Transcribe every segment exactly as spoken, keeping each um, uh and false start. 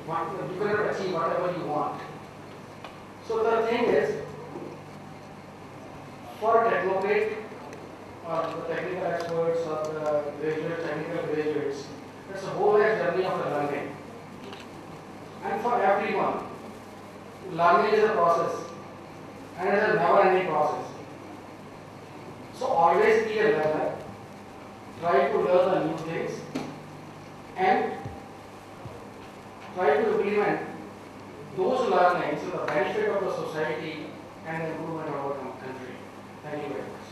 you cannot achieve whatever you want. So the thing is, for technocrate or the technical experts or the graduate technical graduates, it's a whole life journey of learning. And for everyone, learning is a process, and it is a never-ending process. So always be a learner. Try to learn the new things and try to implement those learnings to the benefit of the society and the improvement of our country. Thank you very much.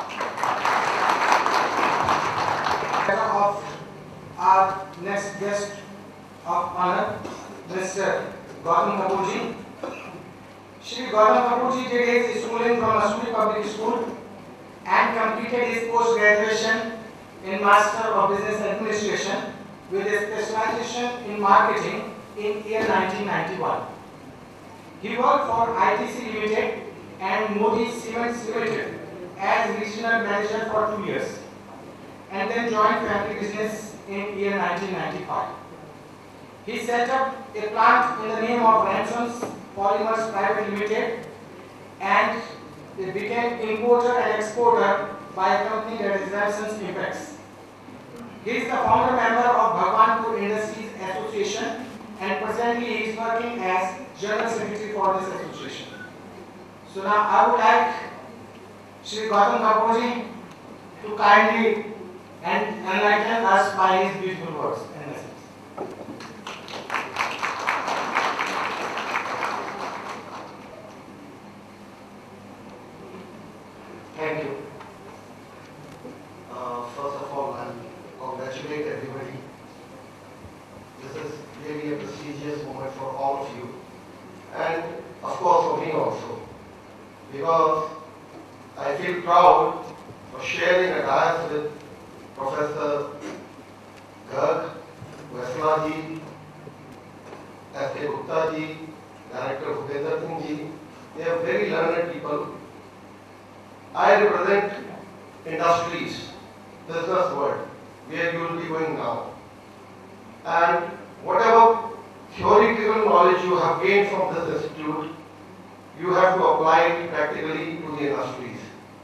Of our next guest of honor, Mister Gautam Kapoorji. Shri Gautam Kapoorji did his schooling from Masuri Public School and completed his post-graduation in Master of Business Administration with a specialization in marketing in year nineteen ninety-one. He worked for I T C Limited and Modi Cements Limited as regional manager for two years and then joined family business in year nineteen ninety-five. He set up a plant in the name of Ramson's Polymers Private Limited and it became importer and exporter by a company that is Ramson's Impex. He is the founder member of Bhagwanpur Industries Association and presently he is working as General Secretary for this association. So now I would like Shri Gautam Kapoorji to kindly and enlighten us by his beautiful words and messages. Thank you. Uh, first of all, I congratulate everybody. This is really a prestigious moment for all of you, and of course for me also, because I feel proud for sharing a dais with Professor Garg, Vaslaji, S K Gupta ji, Director Bhupender Singh ji. They are very learned people. I represent industries, business world, where you will be going now. And whatever theoretical knowledge you have gained from this institute, you have to apply it practically to the industries.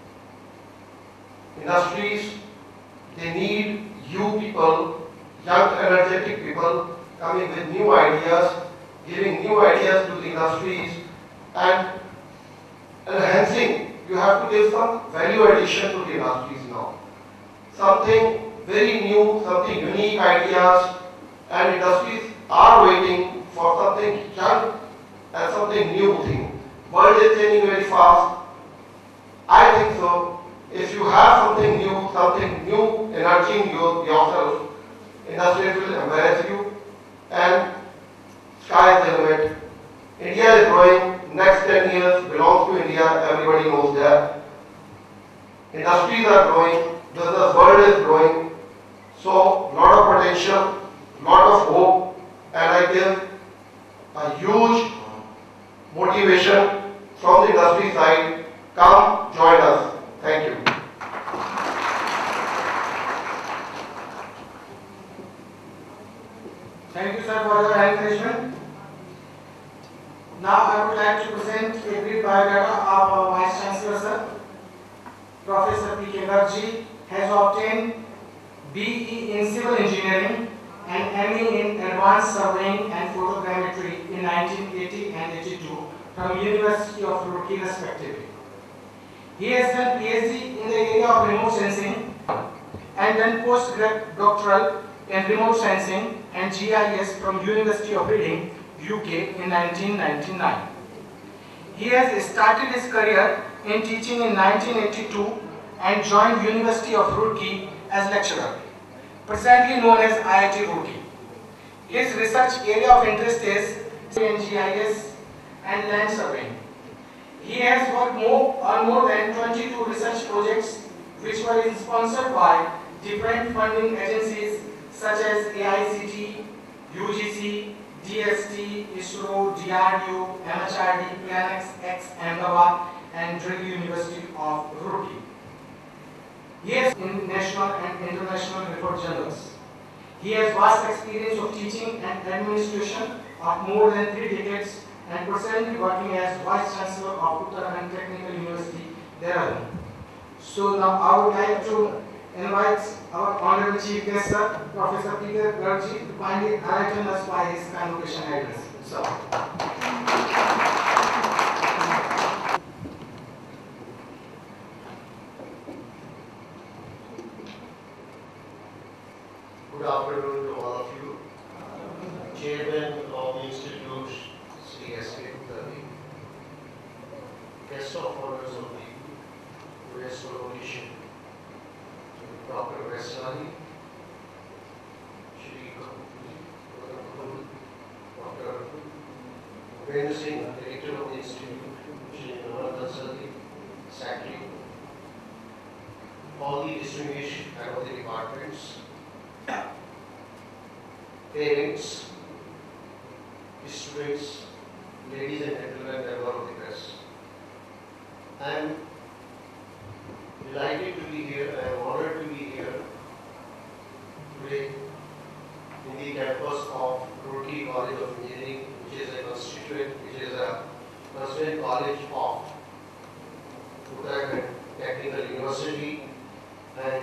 Industries, they need you people, young energetic people coming with new ideas, giving new ideas to the industries and enhancing. You have to give some value addition to the industries now. Something very new, something unique ideas, and industries are waiting for something young and something new thing. World is changing very fast. I think so. If you have something new, something new, energy in you, yourself, industries will embrace you, and sky is the limit. India is growing. Next ten years belongs to India. Everybody knows that. Industries are growing. Business world is growing. So, lot of potential, lot of hope, and I give a huge motivation from the industry side. Come join us. Thank you. Thank you, sir, for your encouragement. Now I would like to present a brief biodata of our Vice Chancellor, sir. Professor P K Garg has obtained B E in Civil Engineering and M E in Advanced Surveying and Photogrammetry in nineteen eighty and eighty-two from University of Roorkee respectively. He has done P H D in the area of remote sensing and done postdoctoral in remote sensing and G I S from University of Reading, U K in nineteen ninety-nine. He has started his career in teaching in nineteen eighty-two and joined University of Roorkee as lecturer, presently known as I I T Roorkee. His research area of interest is in G I S and land surveying. He has worked more, on more than twenty-two research projects which were sponsored by different funding agencies such as A I C T, U G C, D S T, ISRO, D R D O, M H R D, Planex X, Ahmedabad, and Drill University of Roorkee. He is in national and international report journals. He has vast experience of teaching and administration of more than three decades and presently working as Vice Chancellor of Uttarakhand Technical University, Dehradun. So now I would like to invite our Honorable Chief Guest, Sir, Professor Peter Garji, to kindly enlighten us by his convocation address. Sir. Good afternoon to all of you. Chairman of the Institute, B S C Nursing, guest of honors of the U S Convocation, Doctor Vaisali, Shri Doctor Upen Singh, Director of the Institute, Shri Naman Secretary, all the distinguished head of the departments, parents, students, ladies and gentlemen, member of the press. I am delighted to be here, I am honored to be here today in the campus of Roorkee College of Engineering, which is a constituent, which is a constituent college of Uttarakhand Technical University, and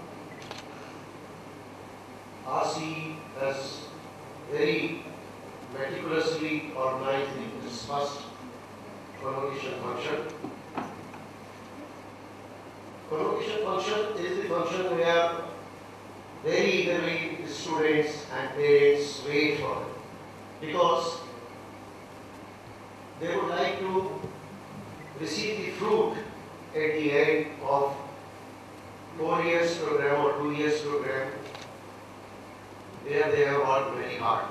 R C E has very meticulously organized this first convocation function. Convocation function is the function where very eagerly the students and parents wait for it, because they would like to receive the fruit at the end of four years program or two years program. There they have worked very hard.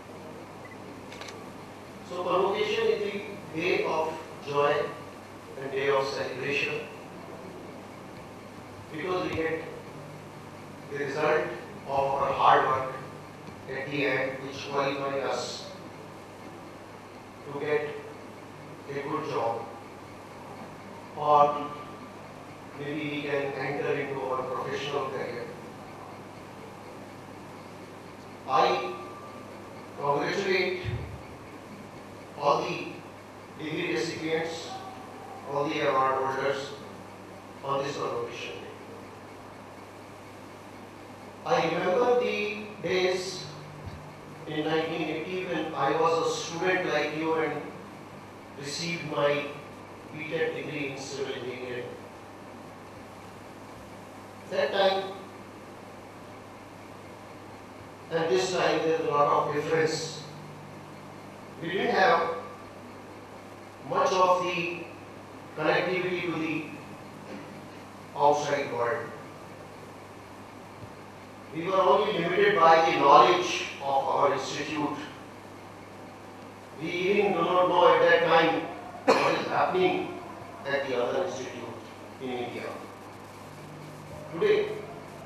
So convocation is the day of joy and day of celebration, because we get the result of our hard work at the end, which qualify us to get a good job, or maybe we can enter into our professional career. I congratulate all the degree recipients, all the award holders on this convocation day. I remember the days in nineteen eighty when I was a student like you and received my B.Tech degree in civil engineering. That time and this time there is a lot of difference. We didn't have much of the connectivity to the outside world. We were only limited by the knowledge of our institute. We even do not know at that time what is happening at the other institute in India. Today,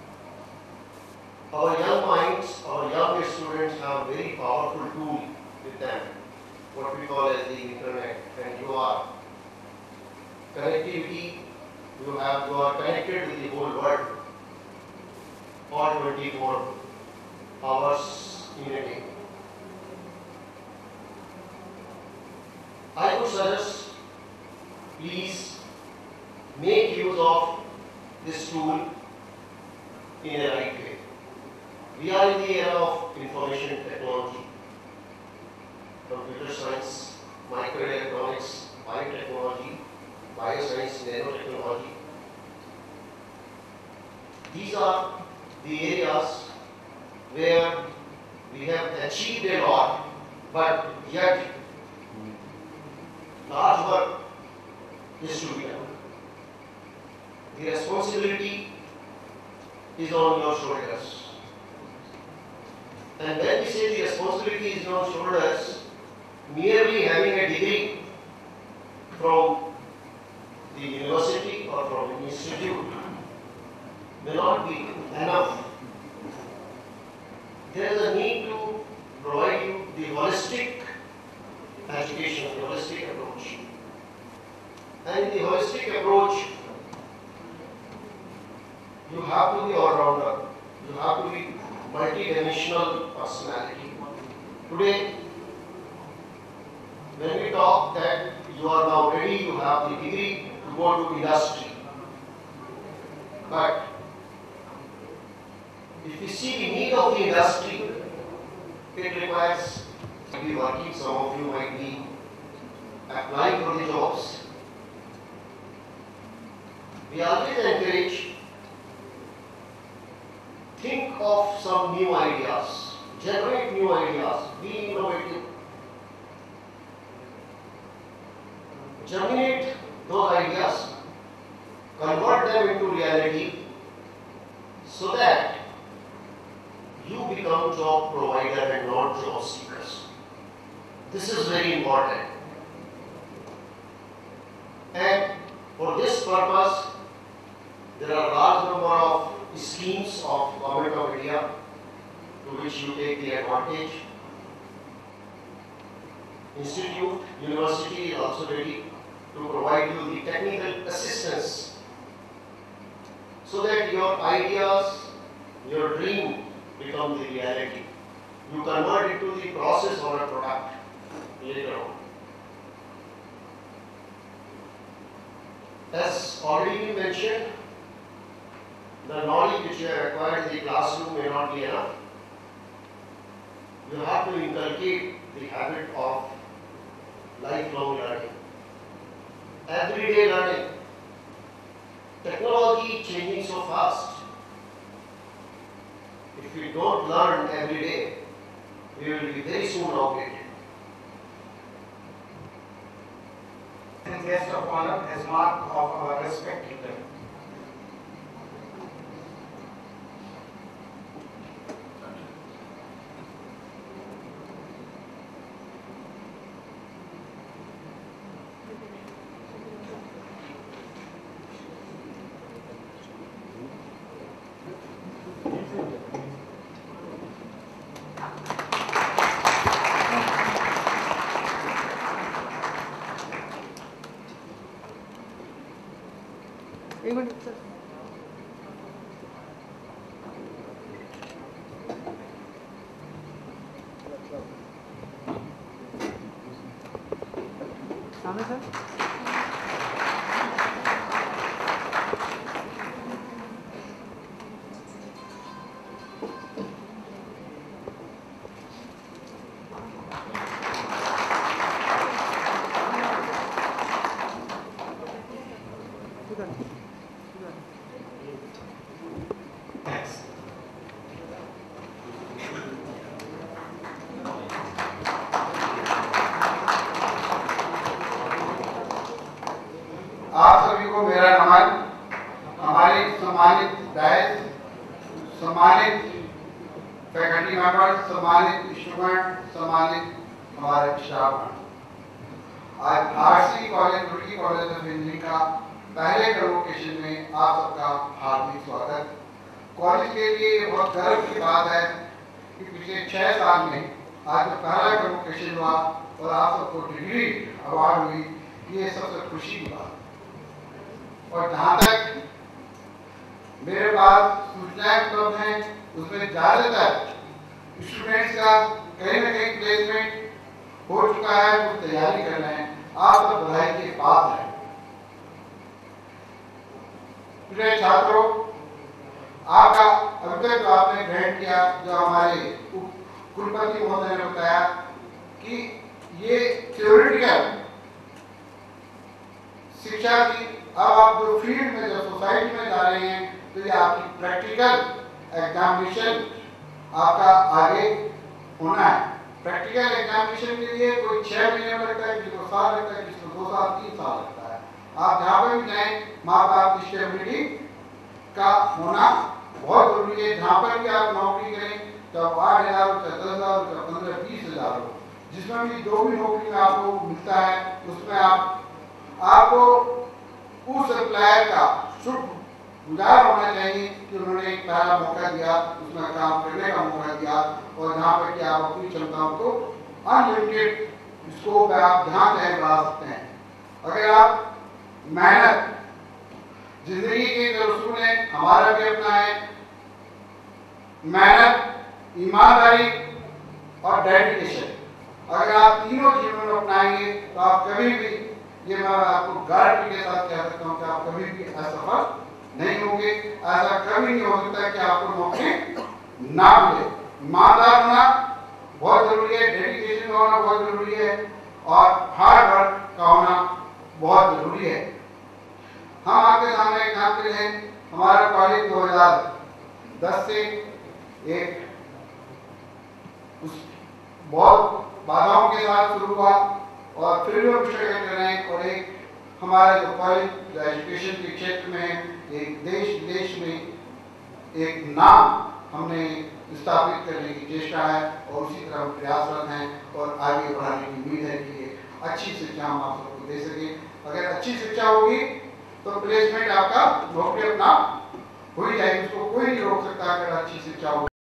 our young minds, our young students have a very powerful tool with them, what we call as the internet, and you are connectivity, you have you are connected with the whole world all twenty-four hours in a day. I would suggest, please make use of this tool in a right way. We are in the era of information technology, computer science, microelectronics, biotechnology, bioscience, nanotechnology. These are the areas where we have achieved a lot, but yet large work is to be done. The responsibility is on your shoulders. And when we say the responsibility is on shoulders, merely having a degree from the university or from an institute may not be enough. There is a need to provide you the holistic education, the holistic approach. And in the holistic approach, you have to be all-rounder. You have to be multi-dimensional personality. Today, when we talk that you are now ready, you have the degree to go to industry. But if you see the need of the industry, it requires to be working. Some of you might be applying for the jobs. We always encourage, think of some new ideas, generate new ideas, be innovative, germinate those ideas, convert them into reality so that you become job provider and not job seekers. This is very important. And for this purpose, there are a large number of schemes of Government of India to which you take the advantage. Institute, university is also ready to provide you the technical assistance so that your ideas, your dream become the reality. You convert it to the process or a product later on. As already been mentioned, the knowledge which you have acquired in the classroom may not be enough. You have to inculcate the habit of lifelong learning, everyday learning. Technology changing so fast. If we don't learn every day, we will be very soon outdated. And guest of honor as mark of our respect to them. एक minute sir सामने sir आप सभी को मेरा नमन। हमारे सम्मानित DISE, सम्मानित faculty members, सम्मानित स्टूडेंट, सम्मानित हमारे स्टाफ। आज RCE college, Roorkee college of engineering का पहले कन्वोकेशन में आप सबका हार्दिक स्वागत। कॉलेज के लिए ये बहुत गर्व की बात है कि पिछले छह साल में आज जो पहला कन्वोकेशन हुआ और आप सबको डिग्री अवार्ड हुई, ये सबसे खुशी की बात। और जहाँ तक मेरे पास सूचनाएं उपलब्ध हैं, उसमें ज़्यादातर स्टूडेंट्स का कहीं ना कहीं प्लेसमेंट हो चुका है, वो तैयारी कर रहे हैं। आप सब बधाई के पात्र हैं। प्रिय छात्रों, आपका अभी तक जो आपने ग्रहण किया, जो हमारे कुलपति महोदय ने बताया कि ये थ्योरेटिकल शिक्षा की, अब आप जो फील्ड में, जो सोसाइटी में जा रहे हैं, तो ये आपकी प्रैक्टिकल एग्जामिनेशन आपका आगे होना है। प्रैक्टिकल एग्जामिनेशन के लिए कोई छह महीने में लगता है, किसी को साल लगता है, किसी को दो साल तीन साल लगता है। आप जहाँ पर भी जाएं, माँ बाप की स्टेबिलिटी का होना बहुत जरूरी है। जहाँ पर भी आप नौकरी करें, तो आठ हजार हो, दस हजार हो, पंद्रह बीस हजार हो, जिसमें भी जो भी नौकरी में आपको मिलता है, उसमें आप आपको उस एम्प्लॉयर का शुक्रगुजार होना चाहिए कि उन्होंने एक पहला मौका दिया, उसमें काम करने का मौका दिया, और जहाँ पर कि आप अपनी क्षमताओं को अनलिमिटेड स्कोप है, आप ध्यान से बढ़ा सकते हैं। अगर आप मेहनत, जिंदगी के जो उसूल है, हमारा भी अपना है, मेहनत ईमानदारी और डेडिकेशन। अगर आप तीनों जीवन में अपनाएंगे तो आप कभी भी, ये मैं आपको गारंटी के साथ कह सकता हूँ कि आप कभी भी असफल नहीं होंगे। ऐसा कभी नहीं हो सकता कि आपको नौकरी ना मिले। ईमानदार होना बहुत जरूरी है, डेडिकेशन का होना बहुत जरूरी है और हार्ड वर्क का होना बहुत जरूरी है। हम आपके सामने एक काम करें हैं, हमारा कॉलेज दो हज़ार दस से एक उस बहुत बाधाओं के साथ शुरू हुआ और फिर भी हम स्ट्रगल कर रहे हैं और एक हमारा जो कॉलेज एजुकेशन के क्षेत्र में एक देश विदेश में एक नाम हमने स्थापित करने की चेष्टा है और उसी तरह प्रयासरत हैं और आगे बढ़ाने की उम्मीद है कि अच्छी शिक्षा हम आप सबको दे सके। अगर अच्छी शिक्षा होगी तो प्लेसमेंट आपका नौकरी अपना हो ही जाएगी, उसको कोई नहीं रोक सकता अगर अच्छी शिक्षा होगी।